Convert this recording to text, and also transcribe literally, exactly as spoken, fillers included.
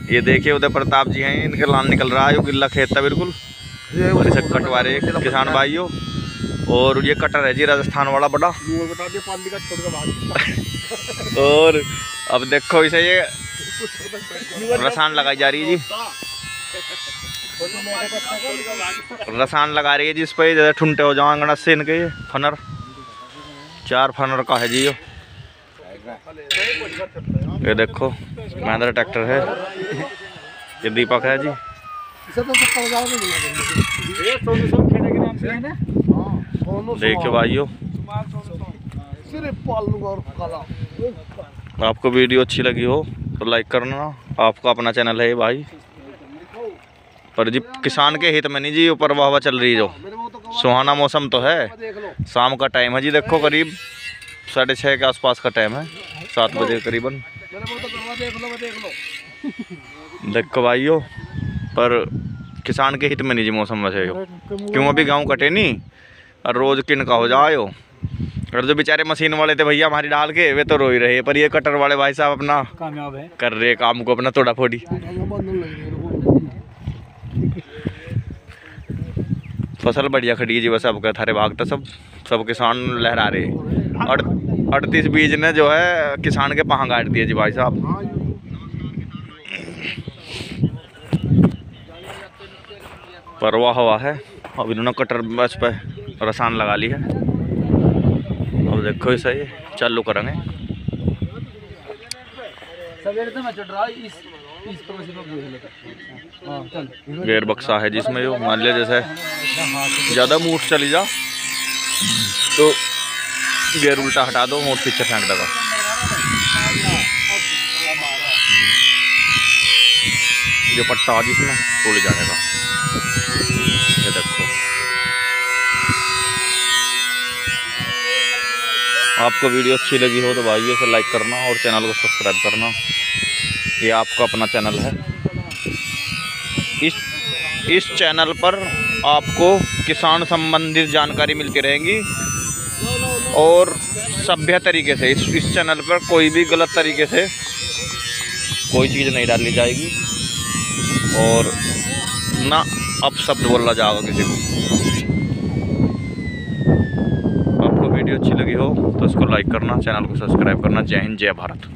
ये देखिए उदय प्रताप जी हैं, इनके लान निकल रहा है, गिल्ला खेत था बिल्कुल। और इसे कटवा रहे किसान भाइयों। और ये कटर है जी राजस्थान वाला बड़ा। और अब देखो इसे ये रसान लगाई जा रही है जी, रसान लगा रही है जिस पे जैसे ठुंटे हो जाओ अंगड़ा से इनके। ये फनर चार फनर का है जी। यो ये देखो महिंद्रा ट्रैक्टर है, ये दीपक है जी। देखियो भाइयों, आपको वीडियो अच्छी लगी हो तो लाइक करना। आपका अपना चैनल है भाई, पर जी किसान के हित में नहीं जी। ऊपर हवा चल रही है जो, सुहाना मौसम तो है, शाम का टाइम है जी। देखो करीब साढ़े छः के आसपास का टाइम है, सात बजे करीबन। देखो भाइयों, पर किसान के हित में नहीं जी मौसम वैसे। क्यों अभी गाँव कटे नहीं और रोज किन का हो जाए। और जो बेचारे मशीन वाले थे भैया हमारी डाल के, वे तो रो ही रहे। पर ये कटर वाले भाई साहब अपना कामयाब है, कर रहे काम को अपना थोड़ा फोड़ी। फसल बढ़िया खड़ी है जी, बस अब क्या थारे भाग था सब सब किसान लहरा रहे। और अड़तीस बीज ने जो है किसान के पहाँ गाड़ दिए जी भाई साहब। परवाह हवा है। अब इन्होंने कटर बस पे रसान लगा ली है। अब देखो इसे ये चालू करेंगे। गेयर बक्सा है जिसमें जो मान लिया जैसे ज़्यादा मूठ चली जा तो गेयर उल्टा हटा दो, मूठ पीछे फेंक देगा। जो पट्टा जिसमें उड़ जाएगा। ये देखो, आपको वीडियो अच्छी लगी हो तो भाइयों इसे लाइक करना और चैनल को सब्सक्राइब करना। ये आपका अपना चैनल है। इस इस चैनल पर आपको किसान संबंधित जानकारी मिलती रहेंगी और सभ्य तरीके से। इस इस चैनल पर कोई भी गलत तरीके से कोई चीज़ नहीं डाली जाएगी और ना अपशब्द बोला जाएगा किसी को। आपको वीडियो अच्छी लगी हो तो इसको लाइक करना, चैनल को सब्सक्राइब करना। जय हिंद, जय भारत।